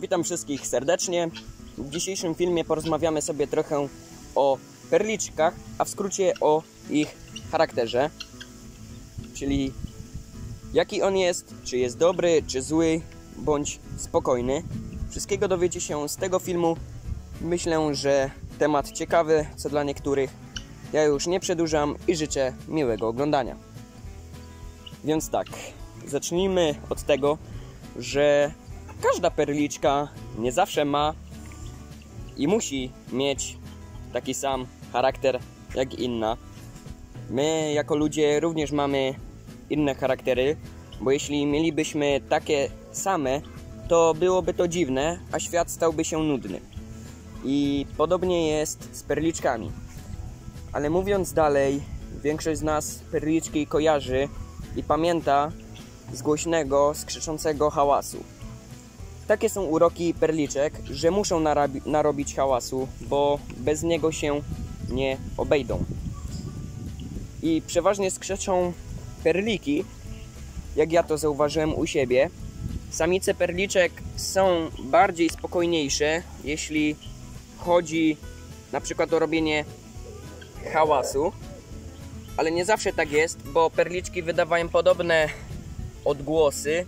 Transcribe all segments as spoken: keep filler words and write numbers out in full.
Witam wszystkich serdecznie. W dzisiejszym filmie porozmawiamy sobie trochę o perliczkach, a w skrócie o ich charakterze. Czyli jaki on jest, czy jest dobry, czy zły, bądź spokojny. Wszystkiego dowiecie się z tego filmu. Myślę, że temat ciekawy, co dla niektórych. Ja już nie przedłużam i życzę miłego oglądania. Więc tak, zacznijmy od tego, że każda perliczka nie zawsze ma i musi mieć taki sam charakter jak inna. My jako ludzie również mamy inne charaktery, bo jeśli mielibyśmy takie same, to byłoby to dziwne, a świat stałby się nudny. I podobnie jest z perliczkami. Ale mówiąc dalej, większość z nas perliczki kojarzy i pamięta z głośnego, skrzyczącego hałasu. Takie są uroki perliczek, że muszą narobić hałasu, bo bez niego się nie obejdą. I przeważnie skrzeczą perliki, jak ja to zauważyłem u siebie. Samice perliczek są bardziej spokojniejsze, jeśli chodzi na przykład o robienie hałasu, ale nie zawsze tak jest, bo perliczki wydawają podobne odgłosy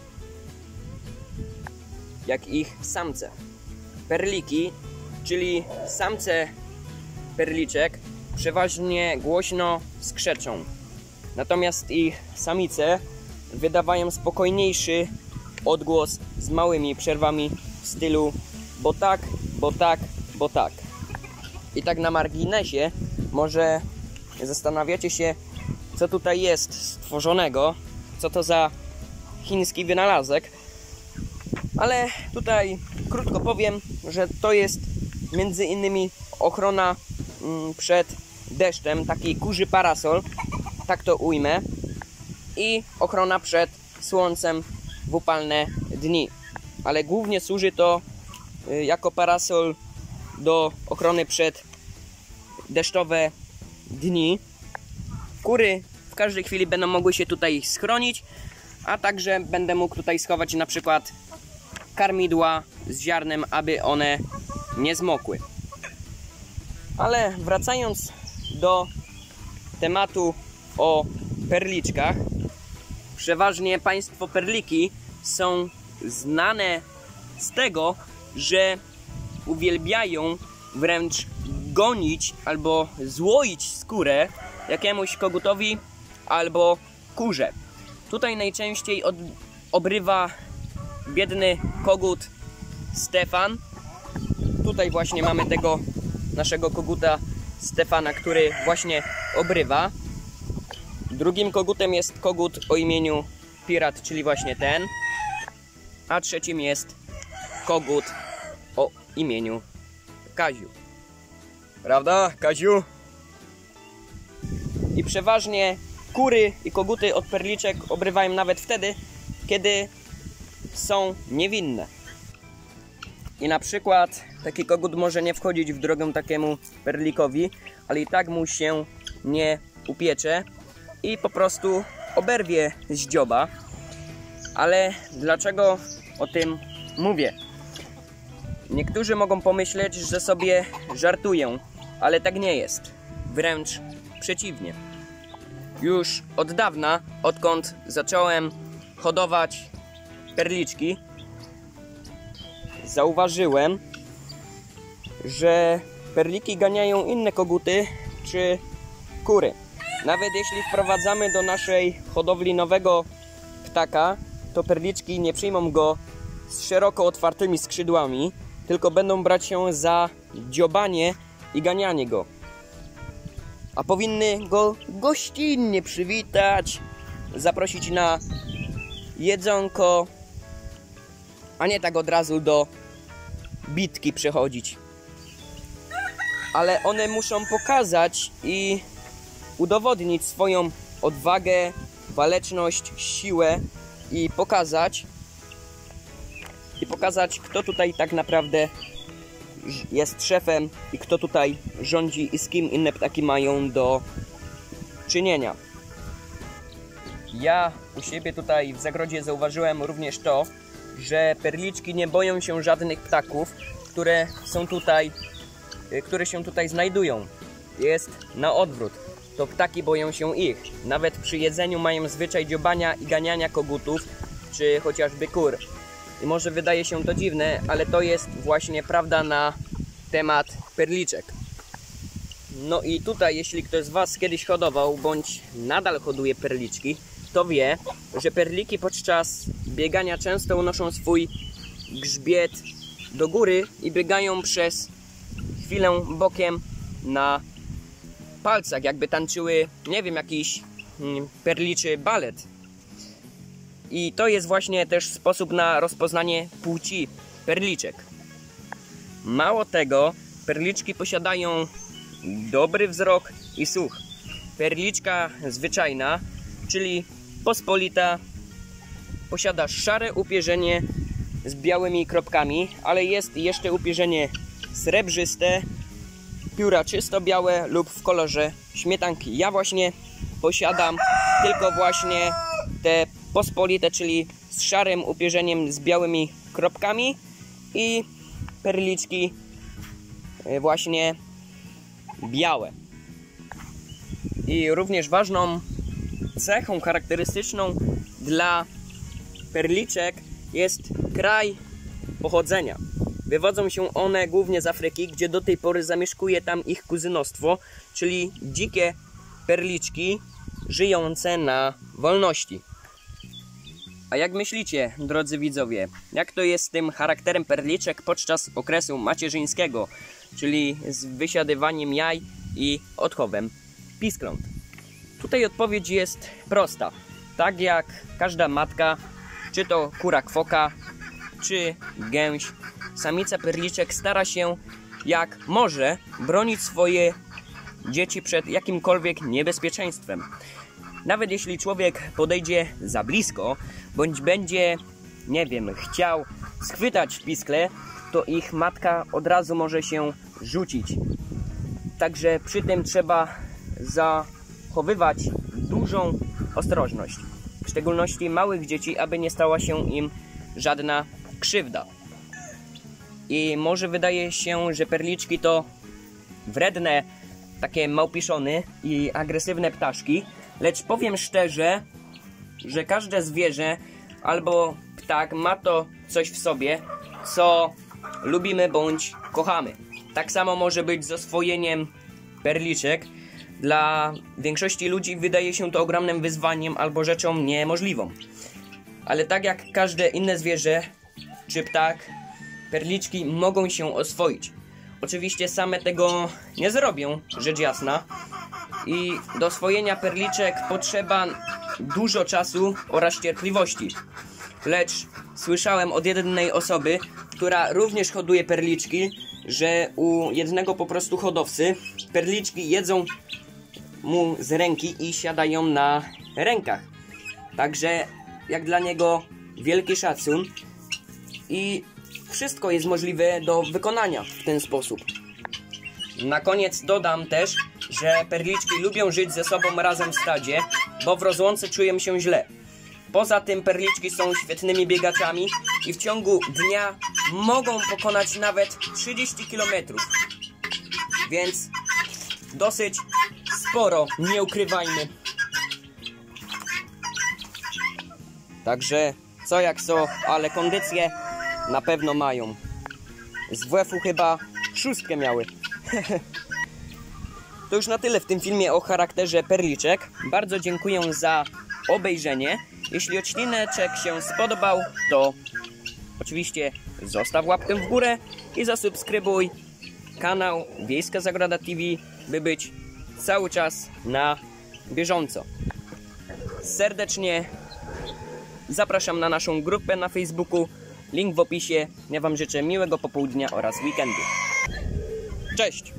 jak ich samce. Perliki, czyli samce perliczek, przeważnie głośno skrzeczą, natomiast ich samice wydawają spokojniejszy odgłos z małymi przerwami w stylu bo tak, bo tak, bo tak. I tak na marginesie, może zastanawiacie się, co tutaj jest stworzonego, co to za chiński wynalazek, ale tutaj krótko powiem, że to jest między innymi ochrona przed deszczem, taki kurzy parasol, tak to ujmę, i ochrona przed słońcem w upalne dni. Ale głównie służy to jako parasol do ochrony przed deszczowe dni. Kury w każdej chwili będą mogły się tutaj schronić, a także będę mógł tutaj schować na przykład karmidła z ziarnem, aby one nie zmokły. Ale wracając do tematu o perliczkach, przeważnie państwo perliki są znane z tego, że uwielbiają wręcz gonić albo złoić skórę jakiemuś kogutowi albo kurze. Tutaj najczęściej od, obrywa biedny kogut Stefan. Tutaj właśnie mamy tego naszego koguta Stefana, który właśnie obrywa. Drugim kogutem jest kogut o imieniu Pirat, czyli właśnie ten. A trzecim jest kogut o imieniu Kaziu. Prawda, Kaziu? I przeważnie kury i koguty od perliczek obrywają nawet wtedy, kiedy są niewinne. I na przykład taki kogut może nie wchodzić w drogę takiemu perlikowi, ale i tak mu się nie upiecze i po prostu oberwie z dzioba. Ale dlaczego o tym mówię? Niektórzy mogą pomyśleć, że sobie żartuję, ale tak nie jest. Wręcz przeciwnie. Już od dawna, odkąd zacząłem hodować perliczki, zauważyłem, że perliki ganiają inne koguty czy kury. Nawet jeśli wprowadzamy do naszej hodowli nowego ptaka, to perliczki nie przyjmą go z szeroko otwartymi skrzydłami, tylko będą brać się za dziobanie i ganianie go. A powinny go gościnnie przywitać, zaprosić na jedzonko, a nie tak od razu do bitki przechodzić. Ale one muszą pokazać i udowodnić swoją odwagę, waleczność, siłę i pokazać i pokazać, kto tutaj tak naprawdę jest szefem i kto tutaj rządzi i z kim inne ptaki mają do czynienia. Ja u siebie tutaj w zagrodzie zauważyłem również to, że perliczki nie boją się żadnych ptaków, które są tutaj, które się tutaj znajdują. Jest na odwrót. To ptaki boją się ich. Nawet przy jedzeniu mają zwyczaj dziobania i ganiania kogutów, czy chociażby kur. I może wydaje się to dziwne, ale to jest właśnie prawda na temat perliczek. No i tutaj, jeśli ktoś z Was kiedyś hodował, bądź nadal hoduje perliczki, to wie, że perliki podczas biegania często unoszą swój grzbiet do góry i biegają przez chwilę bokiem na palcach, jakby tańczyły, nie wiem, jakiś perliczy balet. I to jest właśnie też sposób na rozpoznanie płci perliczek. Mało tego, perliczki posiadają dobry wzrok i słuch. Perliczka zwyczajna, czyli pospolita, posiada szare upierzenie z białymi kropkami, ale jest jeszcze upierzenie srebrzyste, pióra czysto białe lub w kolorze śmietanki. Ja właśnie posiadam tylko właśnie te pospolite, czyli z szarym upierzeniem z białymi kropkami i perliczki właśnie białe. I również ważną cechą charakterystyczną dla perliczek jest kraj pochodzenia. Wywodzą się one głównie z Afryki, gdzie do tej pory zamieszkuje tam ich kuzynostwo, czyli dzikie perliczki żyjące na wolności. A jak myślicie, drodzy widzowie, jak to jest z tym charakterem perliczek podczas okresu macierzyńskiego, czyli z wysiadywaniem jaj i odchowem piskląt? Tutaj odpowiedź jest prosta. Tak jak każda matka, czy to kura kwoka, czy gęś, samica perliczek stara się jak może bronić swoje dzieci przed jakimkolwiek niebezpieczeństwem. Nawet jeśli człowiek podejdzie za blisko, bądź będzie, nie wiem, chciał schwytać piskle, to ich matka od razu może się rzucić. Także przy tym trzeba zachowywać dużą ostrożność. W szczególności małych dzieci, aby nie stała się im żadna krzywda. I może wydaje się, że perliczki to wredne, takie małpiszony i agresywne ptaszki, lecz powiem szczerze, że każde zwierzę albo ptak ma to coś w sobie, co lubimy bądź kochamy. Tak samo może być z oswojeniem perliczek. Dla większości ludzi wydaje się to ogromnym wyzwaniem albo rzeczą niemożliwą. Ale tak jak każde inne zwierzę czy ptak, perliczki mogą się oswoić. Oczywiście same tego nie zrobią, rzecz jasna. I do oswojenia perliczek potrzeba dużo czasu oraz cierpliwości. Lecz słyszałem od jednej osoby, która również hoduje perliczki, że u jednego po prostu hodowcy perliczki jedzą mu z ręki i siadają na rękach. Także jak dla niego wielki szacun i wszystko jest możliwe do wykonania w ten sposób. Na koniec dodam też, że perliczki lubią żyć ze sobą razem w stadzie, bo w rozłące czują się źle. Poza tym perliczki są świetnymi biegaczami i w ciągu dnia mogą pokonać nawet trzydzieści kilometrów. Więc dosyć sporo, nie ukrywajmy. Także co jak co, ale kondycję na pewno mają. Z W F-u chyba szóstkę miały. To już na tyle w tym filmie o charakterze perliczek. Bardzo dziękuję za obejrzenie. Jeśli odcineczek się spodobał, to oczywiście zostaw łapkę w górę i zasubskrybuj kanał Wiejska Zagroda T V, by być cały czas na bieżąco. Serdecznie zapraszam na naszą grupę na Facebooku. Link w opisie. Ja Wam życzę miłego popołudnia oraz weekendu. Cześć!